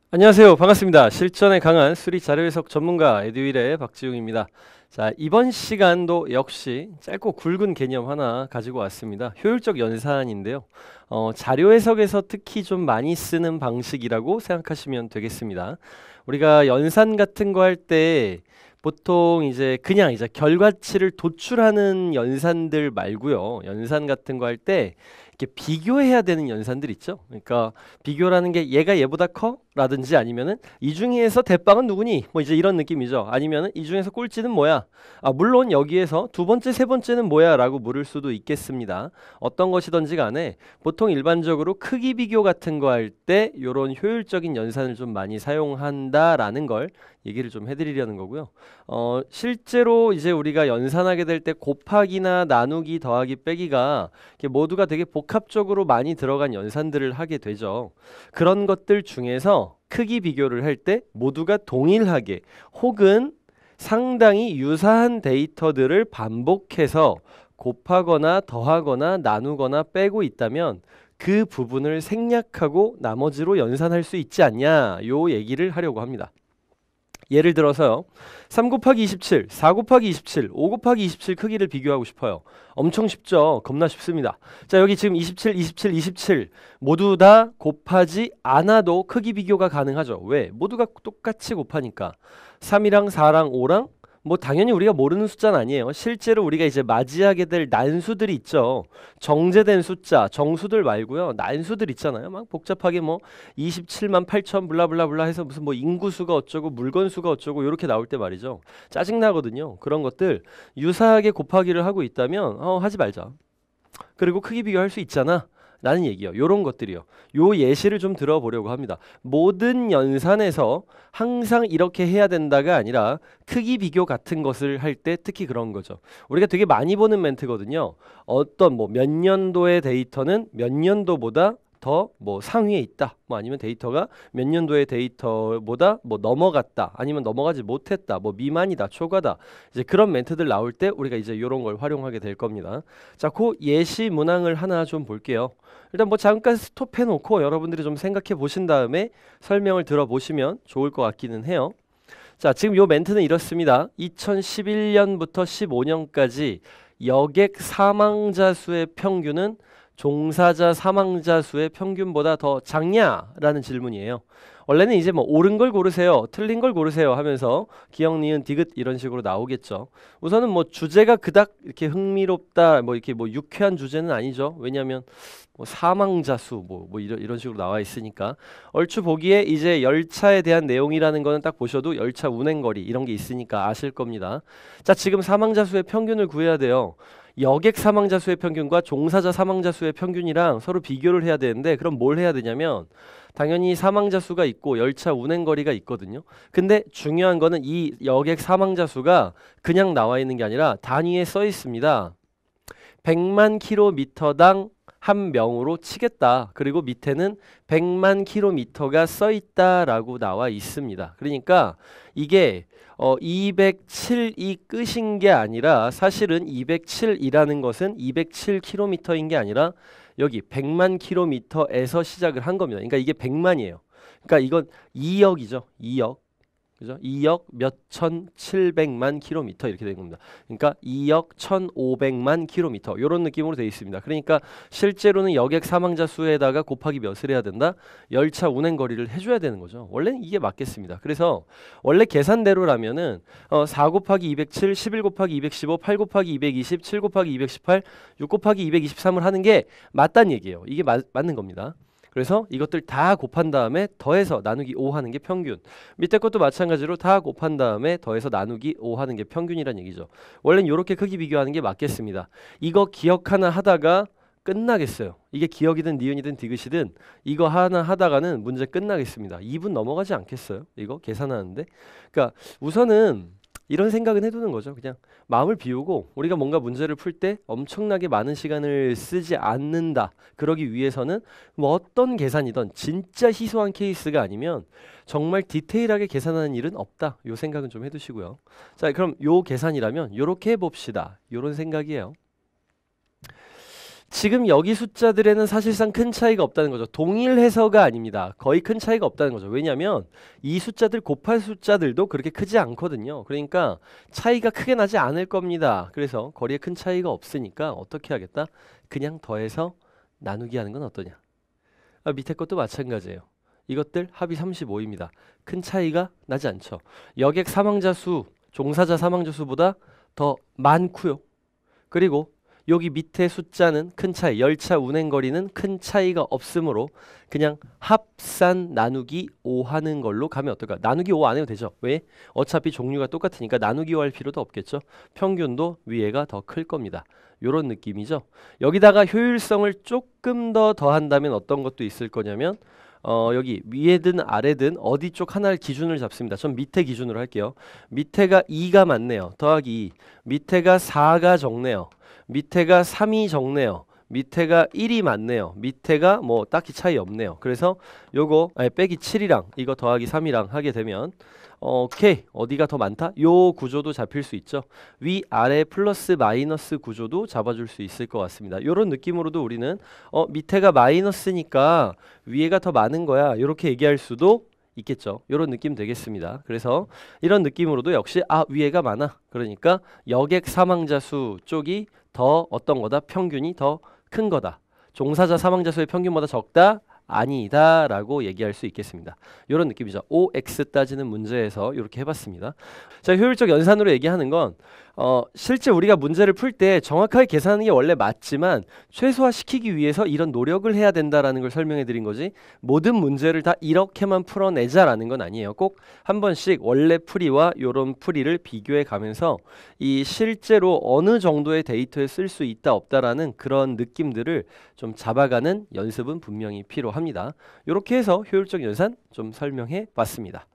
안녕하세요. 반갑습니다. 실전에 강한 수리 자료 해석 전문가 에듀윌의 박지웅입니다. 자, 이번 시간도 역시 짧고 굵은 개념 하나 가지고 왔습니다. 효율적 연산인데요. 자료 해석에서 특히 좀 많이 쓰는 방식이라고 생각하시면 되겠습니다. 우리가 연산 같은 거 할 때 보통 이제 그냥 이제 결과치를 도출하는 연산들 말고요. 연산 같은 거 할 때 이렇게 비교해야 되는 연산들 있죠. 그러니까 비교라는 게 얘가 얘보다 커? 라든지 아니면은 이 중에서 대빵은 누구니? 뭐 이제 이런 느낌이죠. 아니면은 이 중에서 꼴찌는 뭐야? 물론 여기에서 두 번째, 세 번째는 뭐야? 라고 물을 수도 있겠습니다. 어떤 것이든지 간에 보통 일반적으로 크기 비교 같은 거 할 때 요런 효율적인 연산을 좀 많이 사용한다라는 걸 얘기를 좀 해드리려는 거고요. 실제로 이제 우리가 연산하게 될 때 곱하기나 나누기, 더하기, 빼기가 모두가 되게 복합적으로 많이 들어간 연산들을 하게 되죠. 그런 것들 중에서 크기 비교를 할 때 모두가 동일하게 혹은 상당히 유사한 데이터들을 반복해서 곱하거나 더하거나 나누거나 빼고 있다면 그 부분을 생략하고 나머지로 연산할 수 있지 않냐, 요 얘기를 하려고 합니다. 예를 들어서요. 3 곱하기 27, 4 곱하기 27, 5 곱하기 27 크기를 비교하고 싶어요. 엄청 쉽죠? 겁나 쉽습니다. 자, 여기 지금 27, 27, 27 모두 다 곱하지 않아도 크기 비교가 가능하죠. 왜? 모두가 똑같이 곱하니까. 3이랑 4랑 5랑 뭐 당연히 우리가 모르는 숫자는 아니에요. 실제로 우리가 이제 맞이하게 될 난수들이 있죠. 정제된 숫자, 정수들 말고요. 난수들 있잖아요. 막 복잡하게 뭐 27만 8천 블라블라블라 해서 무슨 뭐 인구수가 어쩌고 물건수가 어쩌고 이렇게 나올 때 말이죠. 짜증나거든요. 그런 것들 유사하게 곱하기를 하고 있다면 하지 말자. 그리고 크기 비교할 수 있잖아. 라는 얘기요. 요런 것들이요. 요 예시를 좀 들어보려고 합니다. 모든 연산에서 항상 이렇게 해야 된다가 아니라 크기 비교 같은 것을 할 때 특히 그런 거죠. 우리가 되게 많이 보는 멘트거든요. 어떤 뭐 몇 년도의 데이터는 몇 년도보다 더 뭐 상위에 있다. 뭐 아니면 데이터가 몇 년도의 데이터보다 뭐 넘어갔다. 아니면 넘어가지 못했다. 뭐 미만이다. 초과다. 이제 그런 멘트들 나올 때 우리가 이제 이런 걸 활용하게 될 겁니다. 자, 그 예시 문항을 하나 좀 볼게요. 일단 뭐 잠깐 스톱해 놓고 여러분들이 좀 생각해 보신 다음에 설명을 들어보시면 좋을 것 같기는 해요. 자, 지금 요 멘트는 이렇습니다. 2011년부터 15년까지 여객 사망자 수의 평균은 종사자 사망자 수의 평균보다 더 작냐라는 질문이에요. 원래는 이제 뭐 옳은 걸 고르세요, 틀린 걸 고르세요 하면서 기역, 니은, 디귿 이런 식으로 나오겠죠. 우선은 뭐 주제가 그닥 이렇게 흥미롭다, 뭐 이렇게 뭐 유쾌한 주제는 아니죠. 왜냐하면 뭐 사망자 수 뭐 이런 식으로 나와 있으니까 얼추 보기에 이제 열차에 대한 내용이라는 거는 딱 보셔도 열차 운행거리 이런 게 있으니까 아실 겁니다. 자, 지금 사망자 수의 평균을 구해야 돼요. 여객 사망자 수의 평균과 종사자 사망자 수의 평균이랑 서로 비교를 해야 되는데 그럼 뭘 해야 되냐면 당연히 사망자 수가 있고 열차 운행거리가 있거든요. 근데 중요한 거는 이 여객 사망자 수가 그냥 나와 있는 게 아니라 단위에 써 있습니다. 100만 킬로미터당 한 명으로 치겠다. 그리고 밑에는 100만 킬로미터가 써 있다라고 나와 있습니다. 그러니까 이게 207이 끝인 게 아니라 사실은 207이라는 것은 207km인 게 아니라 여기 100만 킬로미터에서 시작을 한 겁니다. 그러니까 이게 100만이에요. 그러니까 이건 2억이죠. 2억. 그죠? 2억 몇천 7백만 킬로미터 이렇게 된 겁니다. 그러니까 2억 1,500만 킬로미터 이런 느낌으로 되어 있습니다. 그러니까 실제로는 여객 사망자 수에다가 곱하기 몇을 해야 된다? 열차 운행 거리를 해줘야 되는 거죠. 원래는 이게 맞겠습니다. 그래서 원래 계산대로라면은 4 곱하기 207, 11 곱하기 215, 8 곱하기 220, 7 곱하기 218, 6 곱하기 223을 하는 게 맞다는 얘기예요. 이게 맞는 겁니다. 그래서 이것들 다 곱한 다음에 더해서 나누기 5 하는 게 평균. 밑에 것도 마찬가지로 다 곱한 다음에 더해서 나누기 5 하는 게 평균이란 얘기죠. 원래는 이렇게 크기 비교하는 게 맞겠습니다. 이거 기억 하나 하다가 끝나겠어요. 이게 기억이든 니은이든 디귿이든 이거 하나 하다가는 문제 끝나겠습니다. 2분 넘어가지 않겠어요? 이거 계산하는데. 그러니까 우선은 이런 생각은 해두는 거죠. 그냥 마음을 비우고 우리가 뭔가 문제를 풀 때 엄청나게 많은 시간을 쓰지 않는다. 그러기 위해서는 뭐 어떤 계산이든 진짜 희소한 케이스가 아니면 정말 디테일하게 계산하는 일은 없다. 요 생각은 좀 해두시고요. 자, 그럼 요 계산이라면 요렇게 해봅시다. 요런 생각이에요. 지금 여기 숫자들에는 사실상 큰 차이가 없다는 거죠. 동일해서가 아닙니다. 거의 큰 차이가 없다는 거죠. 왜냐하면 이 숫자들 곱할 숫자들도 그렇게 크지 않거든요. 그러니까 차이가 크게 나지 않을 겁니다. 그래서 거리에 큰 차이가 없으니까 어떻게 하겠다? 그냥 더해서 나누기 하는 건 어떠냐? 밑에 것도 마찬가지예요. 이것들 합이 35입니다. 큰 차이가 나지 않죠. 여객 사망자 수, 종사자 사망자 수보다 더 많고요. 그리고 여기 밑에 숫자는 큰 차이, 열차 운행거리는 큰 차이가 없으므로 그냥 합산 나누기 5 하는 걸로 가면 어떨까? 나누기 5 안 해도 되죠. 왜? 어차피 종류가 똑같으니까 나누기 5 할 필요도 없겠죠. 평균도 위에가 더 클 겁니다. 요런 느낌이죠. 여기다가 효율성을 조금 더 더한다면 어떤 것도 있을 거냐면 여기 위에든 아래든 어디 쪽 하나를 기준을 잡습니다. 전 밑에 기준으로 할게요. 밑에가 2가 많네요. 더하기 2. 밑에가 4가 적네요. 밑에가 3이 적네요. 밑에가 1이 많네요. 밑에가 뭐 딱히 차이 없네요. 그래서 요거 빼기 7이랑 이거 더하기 3이랑 하게 되면 오케이. 어디가 더 많다? 요 구조도 잡힐 수 있죠. 위, 아래, 플러스, 마이너스 구조도 잡아줄 수 있을 것 같습니다. 요런 느낌으로도 우리는 밑에가 마이너스니까 위에가 더 많은 거야. 요렇게 얘기할 수도 있겠죠. 요런 느낌 되겠습니다. 그래서 이런 느낌으로도 역시 위에가 많아. 그러니까 여객 사망자 수 쪽이 더 어떤 거다? 평균이 더 큰 거다. 종사자 사망자 수의 평균보다 적다? 아니다 라고 얘기할 수 있겠습니다. 이런 느낌이죠. OX 따지는 문제에서 이렇게 해봤습니다. 자, 효율적 연산으로 얘기하는 건 실제 우리가 문제를 풀 때 정확하게 계산하는 게 원래 맞지만 최소화시키기 위해서 이런 노력을 해야 된다라는 걸 설명해 드린 거지 모든 문제를 다 이렇게만 풀어내자라는 건 아니에요. 꼭 한 번씩 원래 풀이와 이런 풀이를 비교해 가면서 이 실제로 어느 정도의 데이터에 쓸 수 있다 없다라는 그런 느낌들을 좀 잡아가는 연습은 분명히 필요합니다. 이렇게 해서 효율적 연산 좀 설명해 봤습니다.